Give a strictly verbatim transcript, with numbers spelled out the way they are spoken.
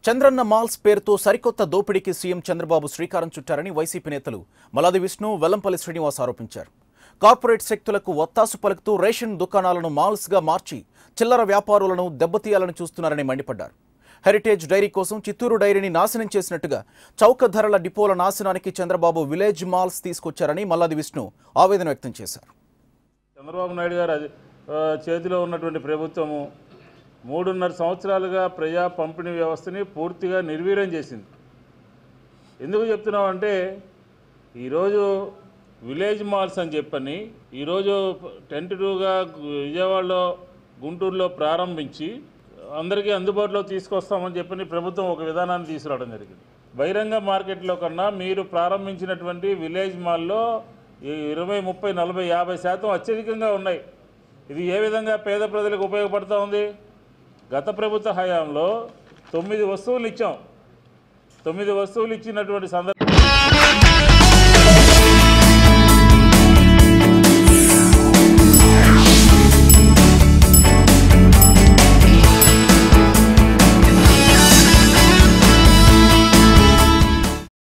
Chandranna malls పేరుతో సరికొత్త దోపిడీకి సీఎం చంద్రబాబు శ్రీకారం చుట్టారని వైసీపీ నేతలు మల్లాది విష్ణు వెల్లంపల్లి శ్రీనివాస్ ఆరోపించారు. కార్పొరేట్ శక్తులకు ఒత్తాసు పలుకుతూ రేషన్ దుకాణాలను మాల్స్గా మార్చి చిల్లర వ్యాపారులను దెబ్బతీయాలని చూస్తున్నారని మండిపడ్డారు. హెరిటేజ్ డైరీ కోసం చిత్తూరు డైరీని నాశనం చేసినట్టుగా చౌక ధరల డిపోల నాశనానికి చంద్రబాబు విలేజ్ మాల్స్ తీసుకొచ్చారని మల్లాది విష్ణు ఆవేదన వ్యక్తం చేశారు. చంద్రబాబు నాయుడు గారు చేతిలో ఉన్నటువంటి ప్రభుత్వము మూడున్నర సంవత్సరాలుగా ప్రజా పంపిణీ వ్యవస్థని పూర్తిగా నిర్వీర్యం చేసింది. ఎందుకు చెప్తున్నామంటే ఈరోజు విలేజ్ మాల్స్ అని చెప్పని ఈరోజు టెంటటివ్గా విజయవాడలో గుంటూరులో ప్రారంభించి అందరికీ అందుబాటులో తీసుకొస్తామని చెప్పని ప్రభుత్వం ఒక విధానాన్ని తీసుకురావడం జరిగింది. బహిరంగ మార్కెట్లో కన్నా మీరు ప్రారంభించినటువంటి విలేజ్ మాల్లో ఇరవై ముప్పై నలభై యాభై శాతం అత్యధికంగా ఉన్నాయి. ఇది ఏ విధంగా పేద ప్రజలకు ఉపయోగపడుతూ ఉంది? గత ప్రభుత్వ హయాంలో తొమ్మిది వస్తువులు ఇచ్చాం. తొమ్మిది వస్తువులు ఇచ్చినటువంటి సందర్భం